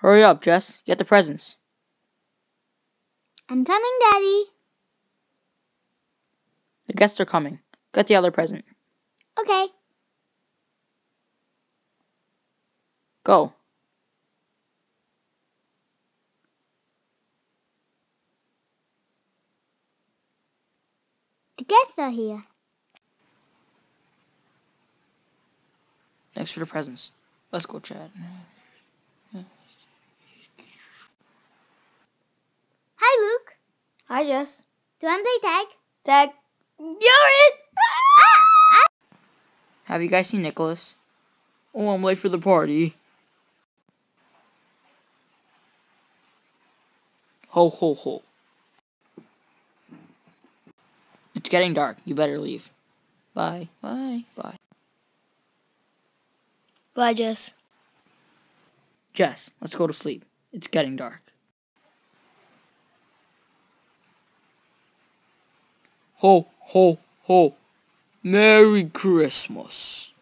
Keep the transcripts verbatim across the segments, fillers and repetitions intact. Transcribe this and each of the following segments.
Hurry up, Jess. Get the presents. I'm coming, Daddy. The guests are coming. Get the other present. Okay. Go. The guests are here. Thanks for the presents. Let's go, Chad. Hi, Luke. Hi, Jess. Do you want to play tag? Tag. You're it! Ah! Have you guys seen Nicolas? Oh, I'm late for the party. Ho, ho, ho. It's getting dark. You better leave. Bye, bye, bye. Bye, Jess. Jess, let's go to sleep. It's getting dark. Ho, ho, ho. Merry Christmas.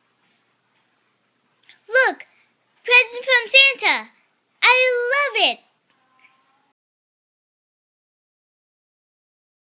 Look! Present from Santa! I love it!